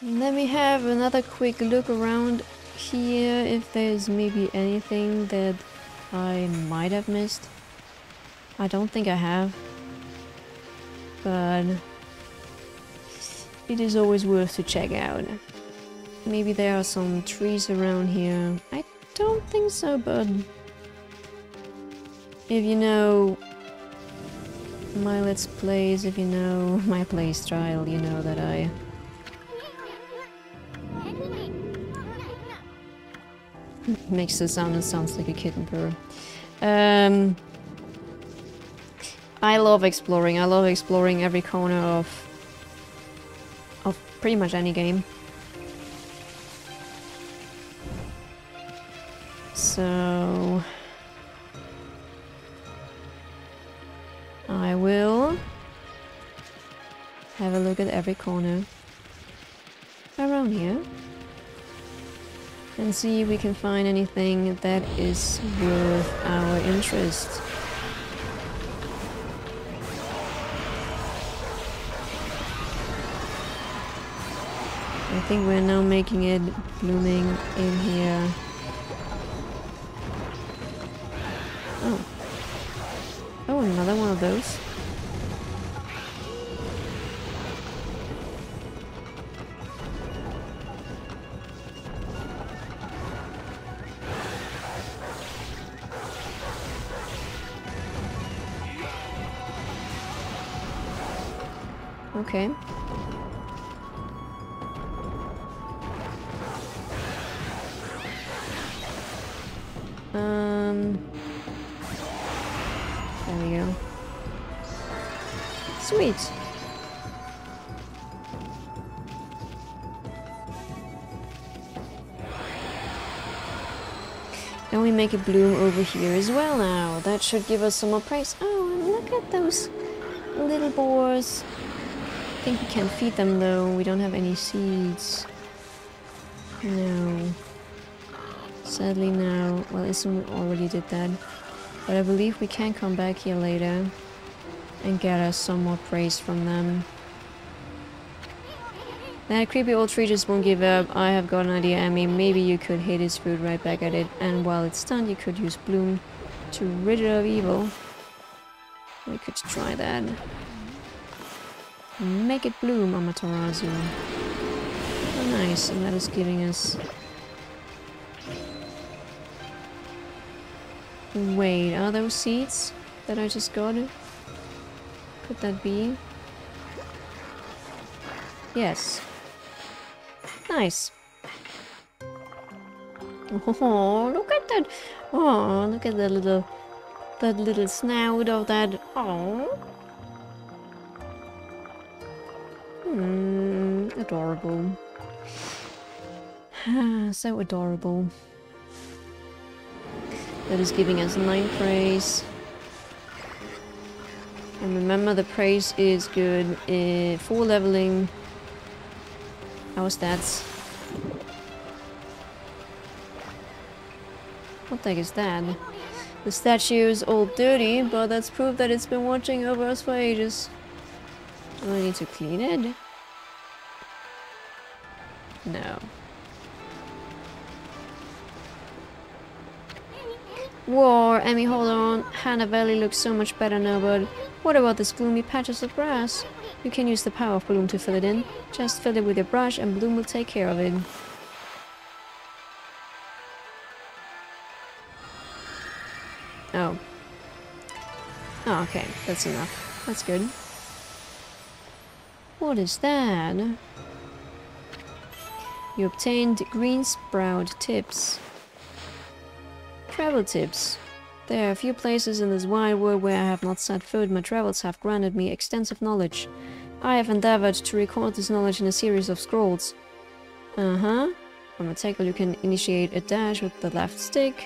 Let me have another quick look around here if there's maybe anything that I might have missed. I don't think I have, but it is always worth to check out. Maybe there are some trees around here. I don't think so, but if you know my Let's Plays, if you know my play style, you know that I makes the sound and sounds like a kitten purr. I love exploring. I love exploring every corner of pretty much any game. So I will have a look at every corner around here and see if we can find anything that is worth our interest. I think we're now making it blooming in here. Oh. Oh, another one of those. Okay. There we go. Sweet. And we make it bloom over here as well now. That should give us some more praise. Oh, and look at those little boars. I think we can feed them though. We don't have any seeds. No. Sadly no. Well, Ism already did that. But I believe we can come back here later and get us some more praise from them. That creepy old tree just won't give up. I have got an idea, Amy. Maybe you could hit its food right back at it, and while it's stunned, you could use Bloom to rid it of evil. We could try that. Make it bloom, Amaterasu. Oh, nice, and that is giving us... Wait, are those seeds that I just got? Could that be? Yes. Nice. Oh, look at that! Oh, look at that little snout of that. Oh. Adorable. So adorable. That is giving us 9 praise. And remember, the praise is good for leveling our stats. What the heck is that? The statue is all dirty, but that's proof that it's been watching over us for ages. Do I need to clean it? No. Whoa, Emmy, hold on. Hannah Valley looks so much better now, but what about this gloomy patches of grass? You can use the power of Bloom to fill it in. Just fill it with your brush and Bloom will take care of it. Oh. Oh, okay. That's enough. That's good. What is that? You obtained green sprout tips. Travel tips. There are a few places in this wide world where I have not set foot. My travels have granted me extensive knowledge. I have endeavored to record this knowledge in a series of scrolls. From a tackle you can initiate a dash with the left stick.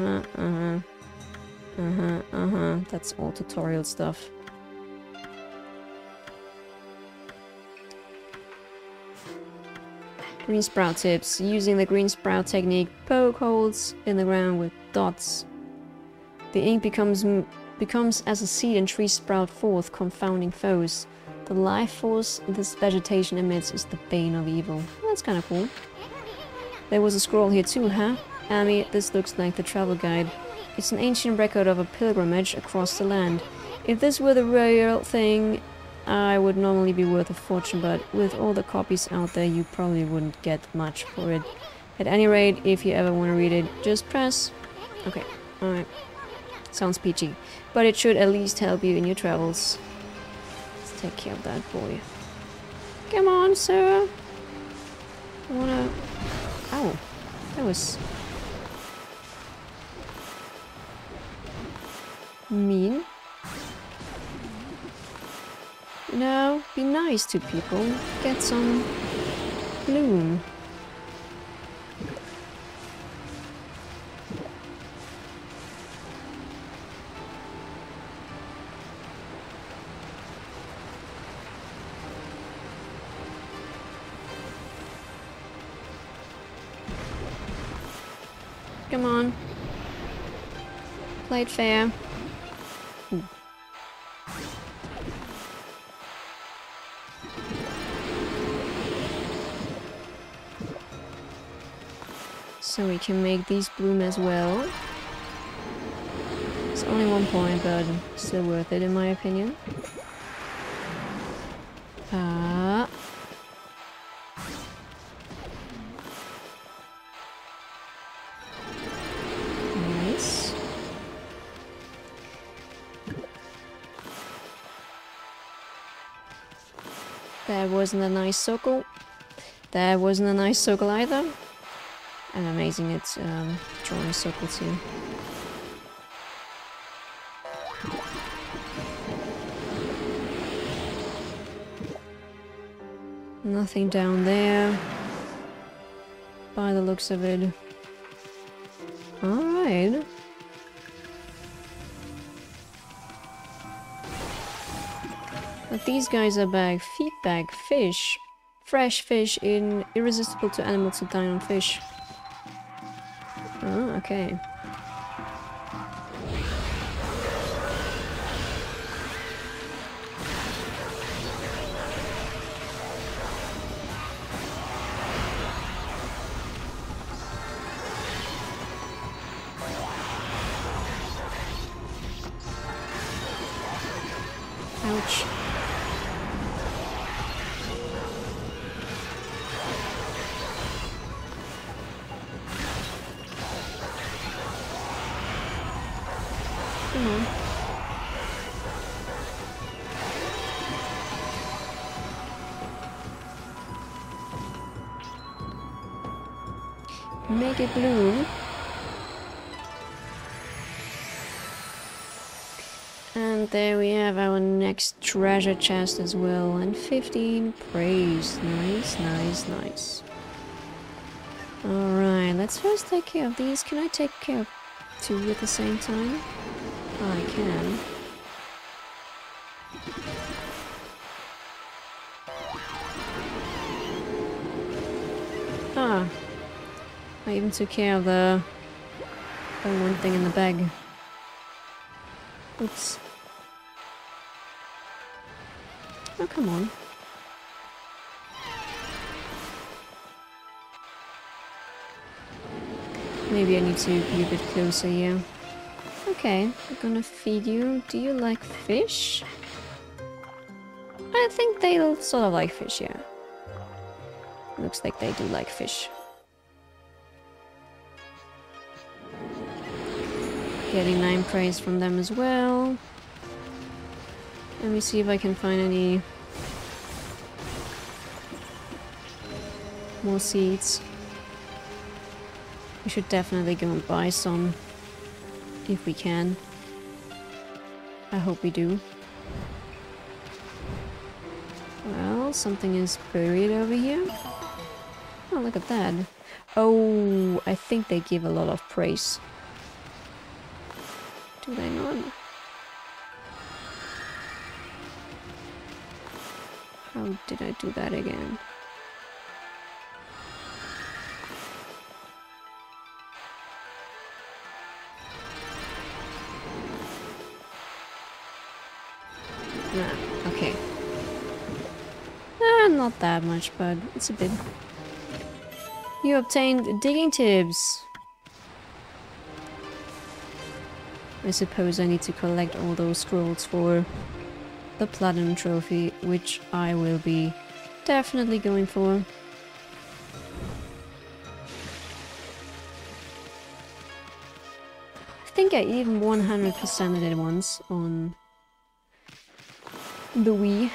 That's all tutorial stuff. Green sprout tips. Using the green sprout technique, poke holes in the ground with dots. The ink becomes as a seed and trees sprout forth, confounding foes. The life force this vegetation emits is the bane of evil. Well, that's kind of cool. There was a scroll here too, huh? Amy, this looks like the travel guide. It's an ancient record of a pilgrimage across the land. If this were the real thing, I would normally be worth a fortune, but with all the copies out there, you probably wouldn't get much for it. At any rate, if you ever want to read it, just press. Okay, alright. Sounds peachy. But it should at least help you in your travels. Let's take care of that boy. Come on, sir. I wanna... Ow. That was... mean. You know, be nice to people. Get some bloom. Come on. Play it fair. Ooh. So we can make these bloom as well. It's only 1 point, but still worth it in my opinion. Nice. That wasn't a nice circle. That wasn't a nice circle either. And amazing it's drawing circles here. Nothing down there. By the looks of it. Alright. But these guys are back. Feedback, fish. Fresh fish irresistible to animals who dine on fish. Oh, okay. Ouch. Come on. Make it bloom. And there we have our next treasure chest as well. And 15 praise. Nice, nice, nice. Alright, let's first take care of these. Can I take care of 2 at the same time? Oh, I can. Ah. I even took care of the one thing in the bag. Oops. Oh, come on. Maybe I need to be a bit closer here. Okay, we're gonna feed you. Do you like fish? I think they sort of like fish, yeah. Looks like they do like fish. Getting 9 praise from them as well. Let me see if I can find any more seeds. We should definitely go and buy some if we can. I hope we do. Well, something is buried over here. Oh, look at that. Oh, I think they give a lot of praise. Do they not? How did I do that again? Ah, okay. not that much, but it's a bit. You obtained digging tips. I suppose I need to collect all those scrolls for the platinum trophy, which I will be definitely going for. I think I even 100%ed it once on the Wii.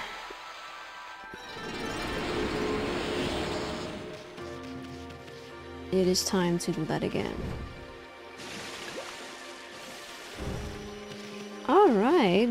It is time to do that again. Alright.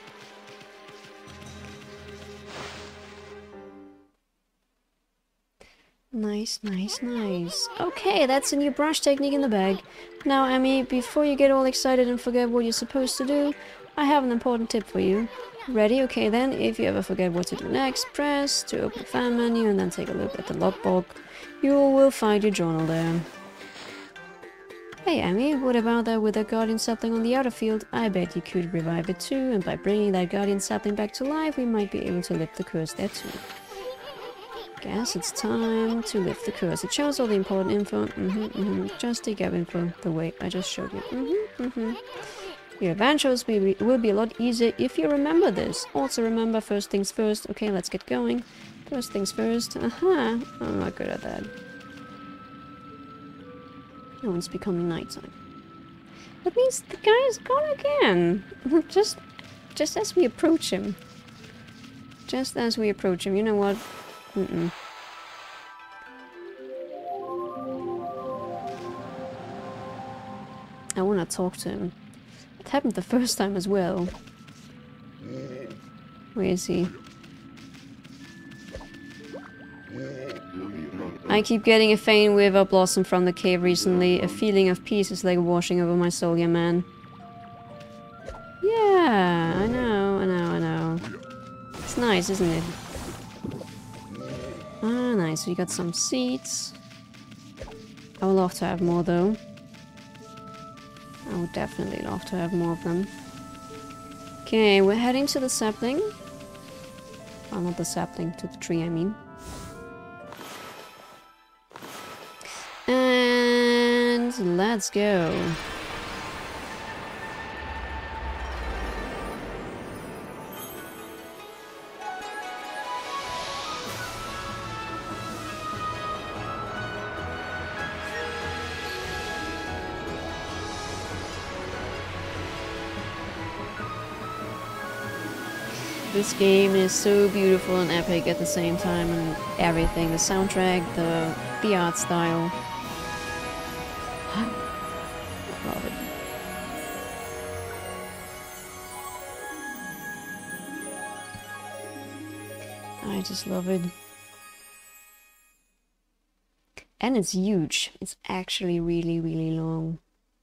Nice, nice, nice. Okay, that's a new brush technique in the bag. Now, Emmy, before you get all excited and forget what you're supposed to do, I have an important tip for you. Ready? Okay then, if you ever forget what to do next, press to open the fan menu and then take a look at the logbook. You will find your journal there. Hey Emmy, what about that with a guardian sapling on the outer field? I bet you could revive it too, and by bringing that guardian sapling back to life, we might be able to lift the curse there too. Guess it's time to lift the curse. It shows all the important info. Just dig up info the way I just showed you. Your adventures will be a lot easier if you remember this. Also remember, first things first. Okay, let's get going. First things first. I'm not good at that. Oh, it's becoming nighttime. That means the guy is gone again. just as we approach him. Just as we approach him. You know what? I want to talk to him. It happened the first time as well. Where is he? I keep getting a faint wave of blossom from the cave recently. A feeling of peace is like washing over my soul, yeah man. Yeah, I know. It's nice, isn't it? Ah, nice. We got some seeds. I would love to have more though. I would definitely love to have more of them. Okay, we're heading to the sapling. Oh, not the sapling, to the tree, I mean. And let's go. This game is so beautiful and epic at the same time, and everything. The soundtrack, the art style. Love it. I just love it. And it's huge. It's actually really, really long.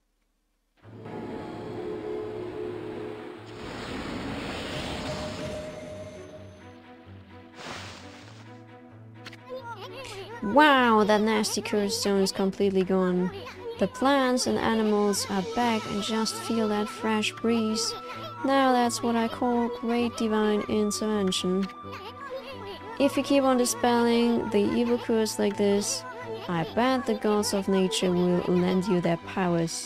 Wow, that nasty curse stone is completely gone. The plants and animals are back and just feel that fresh breeze. Now that's what I call great divine intervention. If you keep on dispelling the evil curse like this, I bet the gods of nature will lend you their powers.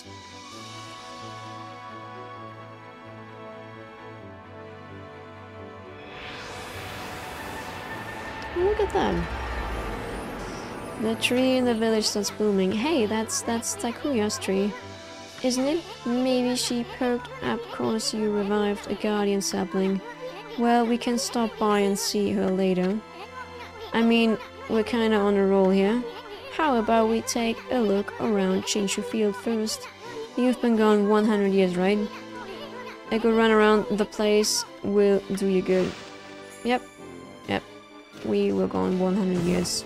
Look at that. The tree in the village starts blooming. Hey, that's Takuya's tree, isn't it? Maybe she perked up cause you revived a guardian sapling. Well, we can stop by and see her later. I mean, we're kinda on a roll here. How about we take a look around Chinshu Field first? You've been gone 100 years, right? A good run around the place will do you good. Yep. We were gone 100 years.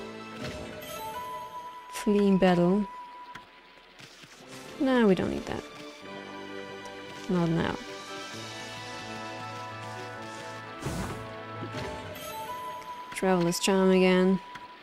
Fleeing battle. No, we don't need that. Not now. Traveler's Charm again.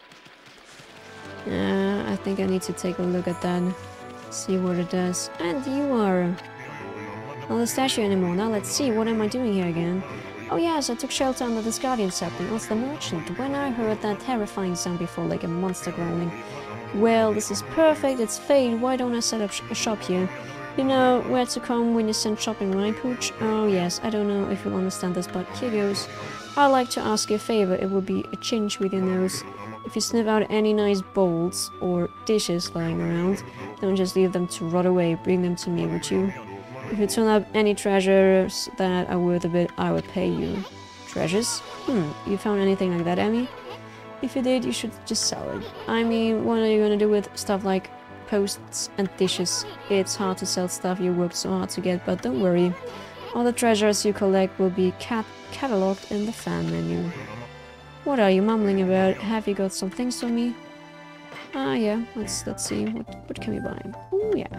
I think I need to take a look at that. See what it does. And you are not a statue anymore. Now let's see, what am I doing here again? Oh yes, I took shelter under this guardian sapling. What's the merchant? When I heard that terrifying sound before, like a monster growling. Well, this is perfect. It's fate. Why don't I set up a shop here? You know where to come when you send shopping, right, Pooch? Oh yes, I don't know if you'll understand this, but here goes. I'd like to ask you a favor. It would be a cinch with your nose. If you sniff out any nice bowls or dishes lying around, don't just leave them to rot away. Bring them to me, would you? If you turn up any treasures that are worth a bit, I will pay you. Treasures? You found anything like that, Emmy? If you did, you should just sell it. I mean, what are you gonna do with stuff like posts and dishes? It's hard to sell stuff you worked so hard to get, but don't worry. All the treasures you collect will be catalogued in the fan menu. What are you mumbling about? Have you got some things for me? Ah, yeah. Let's see. What can we buy? Oh, yeah.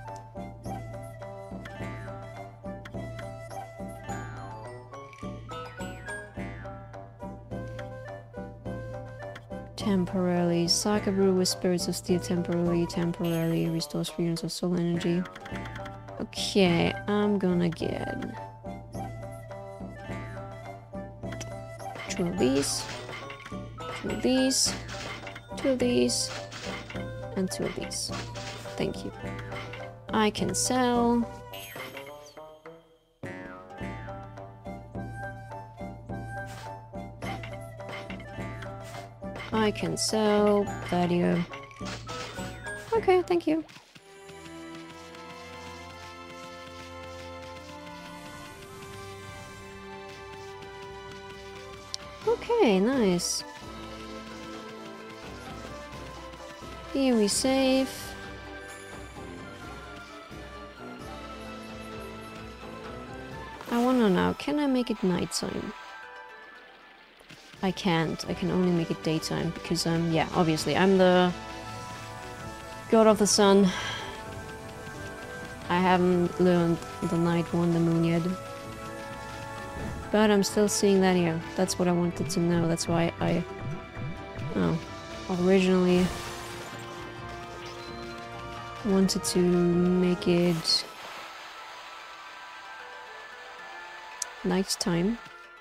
Temporarily. Sake brew with spirits of steel. Temporarily restores units of soul energy. Okay, I'm gonna get 2 of these, 2 of these, 2 of these, and 2 of these. Thank you. I can sell. I can sell Gladio. Okay, thank you. Okay, nice. Here we save. I wanna know, can I make it nighttime? I can't. I can only make it daytime because yeah, obviously I'm the god of the sun. I haven't learned the night one, the moon yet. But I'm still seeing that here. That's what I wanted to know. That's why I originally wanted to make it nighttime.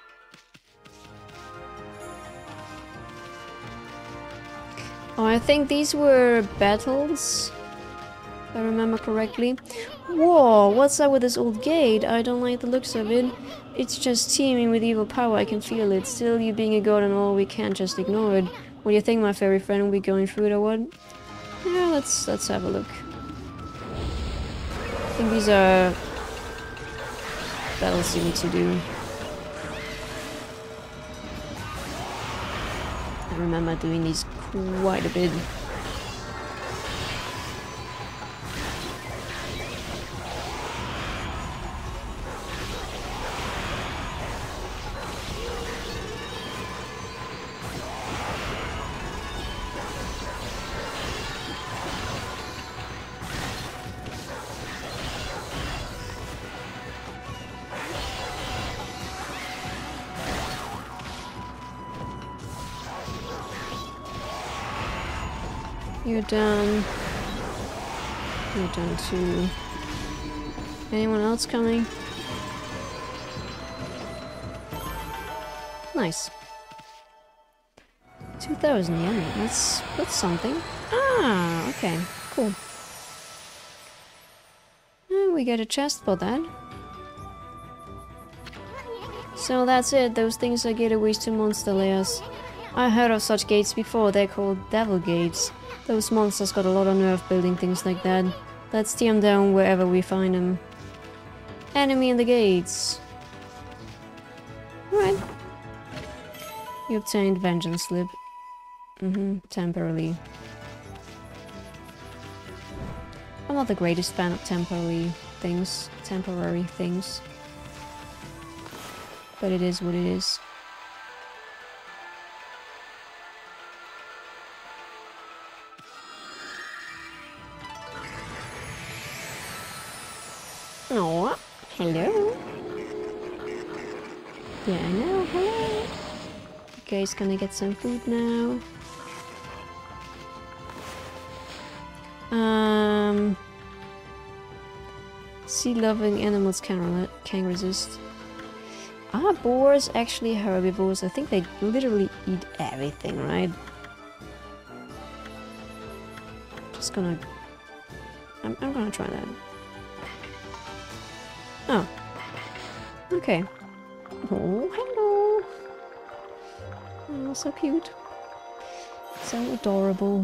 Oh, I think these were battles, if I remember correctly. Whoa, what's up with this old gate? I don't like the looks of it. It's just teeming with evil power, I can feel it. Still, you being a god and all, we can't just ignore it. What do you think, my fairy friend? Are we going through it or what? Yeah, let's have a look. I think these are battles you need to do. I remember doing these quite a bit. You're done. You're done too. Anyone else coming? Nice. 2,000 yen. That's something. Ah, okay, cool. And we get a chest for that. So that's it. Those things are gateways to monster lairs. I heard of such gates before. They're called devil gates. Those monsters got a lot of nerve building things like that. Let's tear them down wherever we find them. Enemy in the gates. Right. You obtained Vengeance Slip. Temporarily. I'm not the greatest fan of temporary things. But it is what it is. Oh, hello. Yeah, I know, hello. Okay, he's gonna get some food now. Sea-loving animals can resist. Are boars actually herbivores? I think they literally eat everything, right? Just gonna... I'm gonna try that. Oh. Okay. Oh, hello! Oh, so cute. So adorable.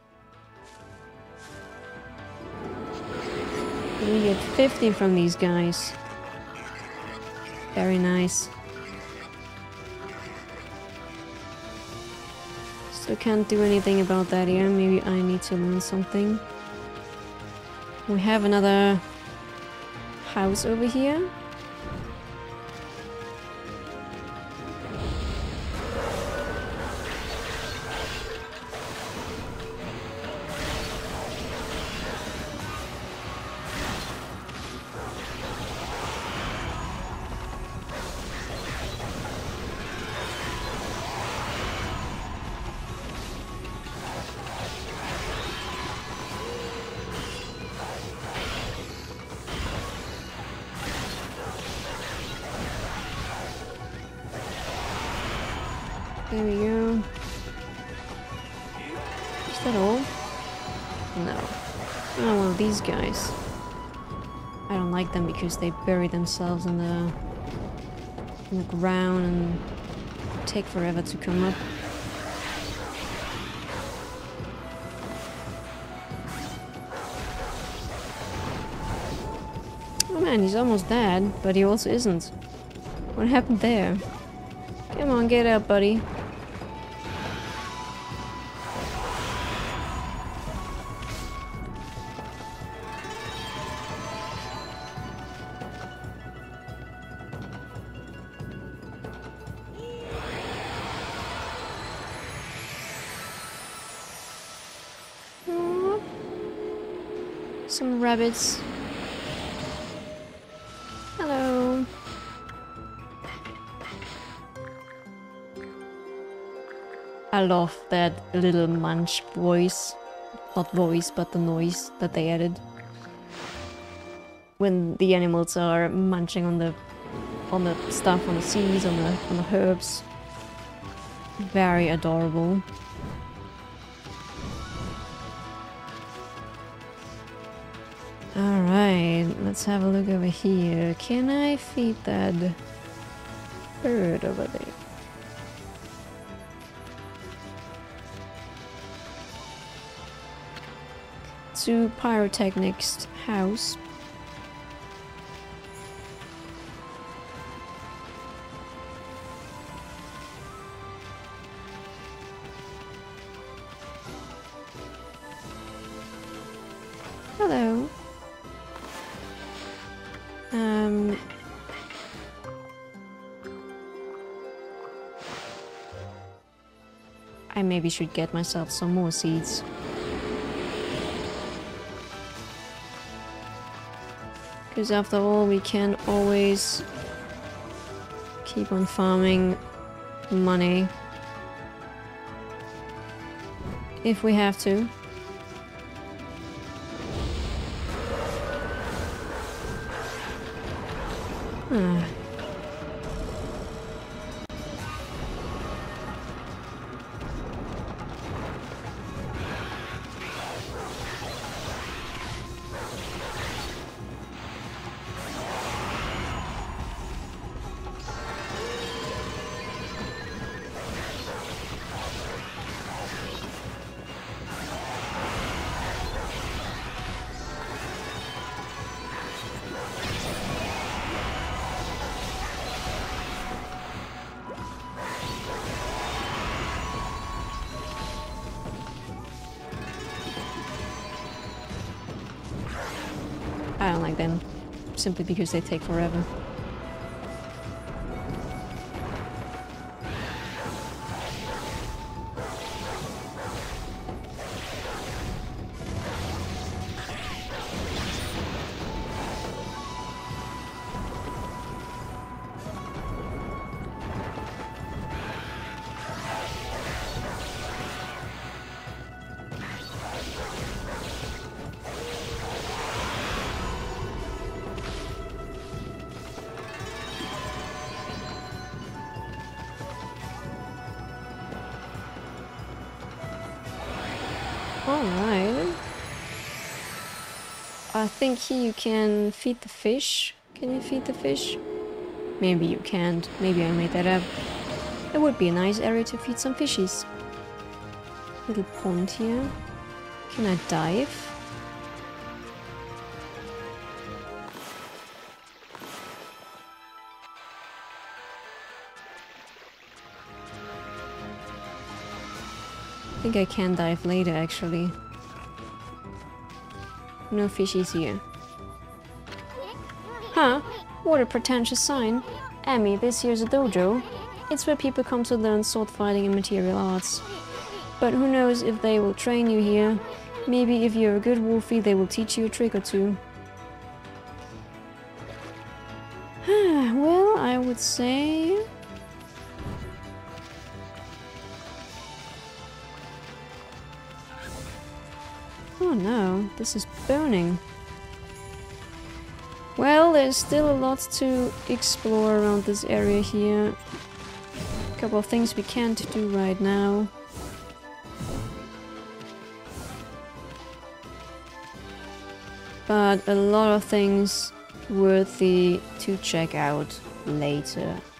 We get 50 from these guys. Very nice. Still can't do anything about that here. Maybe I need to learn something. We have another house over here. There we go. Is that all? No. Oh, well, these guys. I don't like them because they bury themselves in the ground and take forever to come up. Oh man, he's almost dead, but he also isn't. What happened there? Come on, get up, buddy. Aww. Some rabbits. Hello. I love that little munch voice. Not voice, but the noise that they added. When the animals are munching on the stuff, on the seeds, on the herbs. Very adorable. Alright, let's have a look over here. Can I feed that bird over there? To Pyrotechnic's house. Hello. I maybe should get myself some more seeds. Because after all, we can always keep on farming money if we have to. Ah. I don't like them, simply because they take forever. Alright. I think here you can feed the fish. Can you feed the fish? Maybe you can't. Maybe I made that up. It would be a nice area to feed some fishies. Little pond here. Can I dive? I think I can dive later, actually. No fishies here. Huh? What a pretentious sign. Amy, this here's a dojo. It's where people come to learn sword fighting and martial arts. But who knows if they will train you here. Maybe if you're a good wolfie, they will teach you a trick or two. Well, I would say... Oh no, this is burning. Well, there's still a lot to explore around this area here. A couple of things we can't do right now. But a lot of things worthy to check out later.